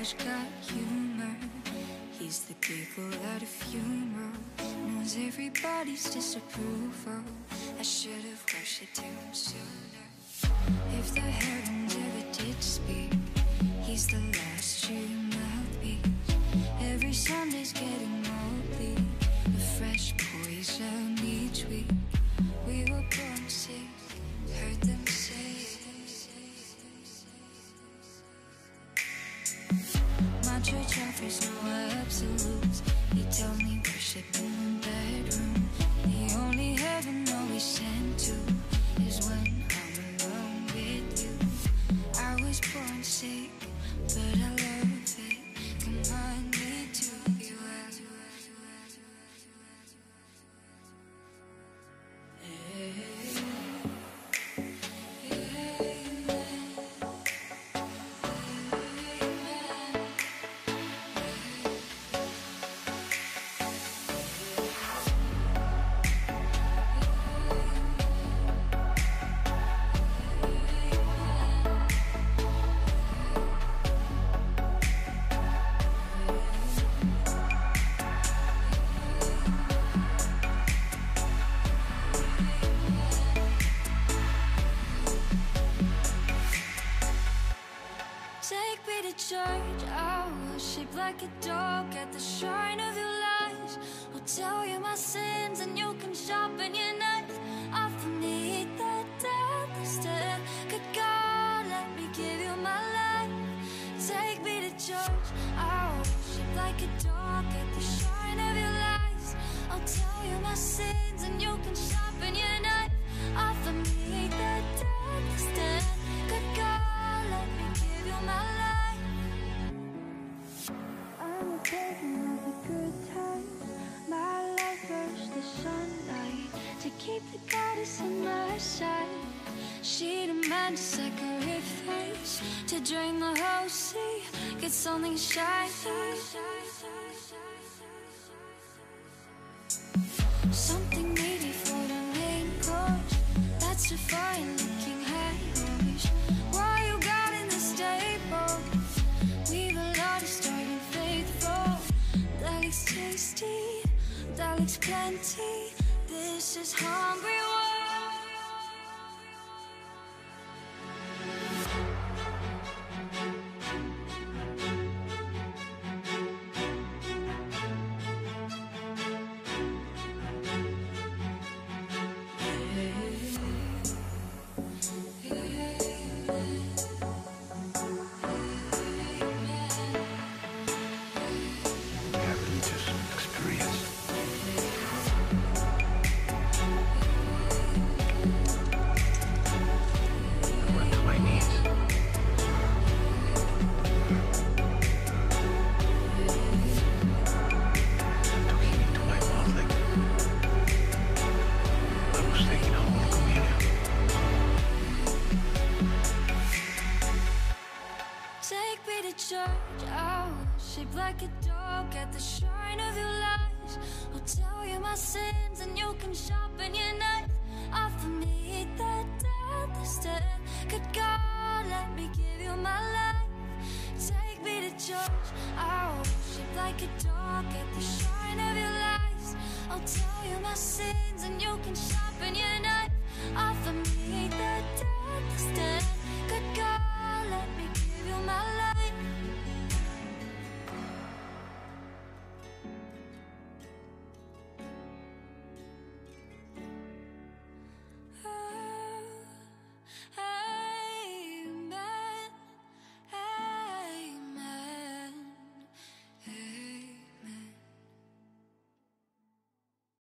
always got humor. He's the giggle at a funeral, knows everybody's disapproval. I should have worshipped him sooner. If the heavens ever did speak, he's the last true mouthpiece. Every Sunday's getting moldy, a fresh poison each week. We were born sick, heard them say. My church offers no absolutes. He told me worship in the bedroom. The only heaven always sent to is when I'm alone with you. I was born sick, but I love it. Come on, need to be well. Take me to church, I'll worship like a dog at the shrine of your lies. I'll tell you my sins and you can sharpen your knife. Offer me the death instead. Good God, let me give you my life. Take me to church, I'll worship like a dog at the shrine of your lies. I'll tell you my sins and you can sharpen your knife. Offer me the death instead. Good God, let me give you my life. I'm a pagan of the good times. My life burst the sunlight to keep the goddess on my side. She demands sacrifice to drain the whole sea. Get something shiny, something meaty for the main course. That's a fine-looking high horse. Why you got in the stable? We've a lot of starting faithful. That looks tasty, that looks plenty. This is hungry world. Take me to church, I'll worship like a dog at the shrine of your lies. I'll tell you my sins and you can sharpen your knife. Offer me the death instead. Good God, let me give you my life. Take me to church, I'll worship like a dog at the shrine of your lies. I'll tell you my sins and you can sharpen your knife. Offer me the death instead. Good God, let me give you my life.